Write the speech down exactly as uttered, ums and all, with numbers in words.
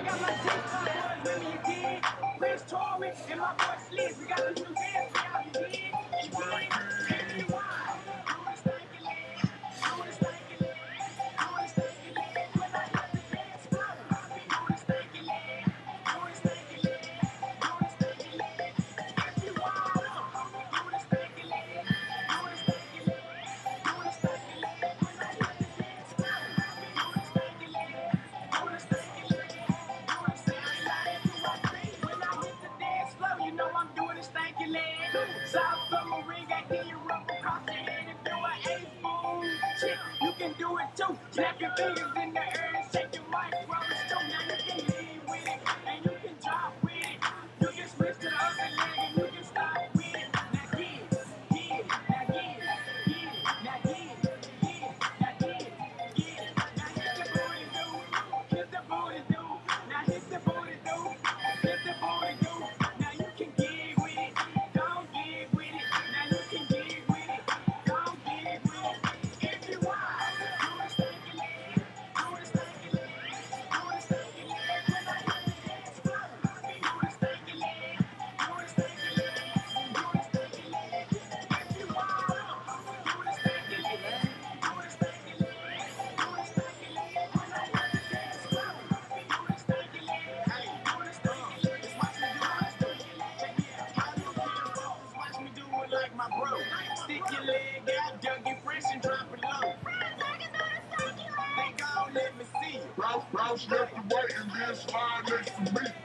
got my TikTok boys with me, you dig? Prince Torrance and my boy Slick. We got a new dance for y'all, you dig? You dig? If you want. Do the stanky leg. Do the stanky leg. Do the stanky leg. When I hit the dance floor. Do the stanky leg. Do the stanky leg. Do the stanky leg. If you want. Do the stanky leg. Do the stanky leg. Do the stanky leg. When I hit the dance floor. Do the stanky leg. Do the stanky leg. Do the stanky leg. Do I think when I hit the dance floor, you know I'm doing the stanky leg. South submarine, I hear you rub across your head if you an A-spoon. Shit, you can do it too. Snap your fingers in the air and shake your mic, brothers too. Now you can lead with it and you can drop with it. You can switch to the other leg and you can stop with it. Now get it, get it, now get it, get it, now get it, get it, now get it, get it. Now hit the booty do, hit the booty do. Now hit the booty do, hit the booty do. Now you can get with it, don't get with it. Now you can get with it, don't get with it. If you want, do the stanky leg, do the stanky leg, do the stanky leg. When I hit the dance floor, do the stanky leg, do the stanky leg, do the stanky leg. If you want, do the stanky leg, do the stanky leg, do the stanky leg. When I hit the dance floor, do the stanky leg, do the stanky leg. Watch me do it, do it. Check it out. How you feel? Watch me do it like my bro. Stick your leg out, dug it fresh and drop it low. They gon' let me see you. Bounce, bounce left to right and then slide next to me.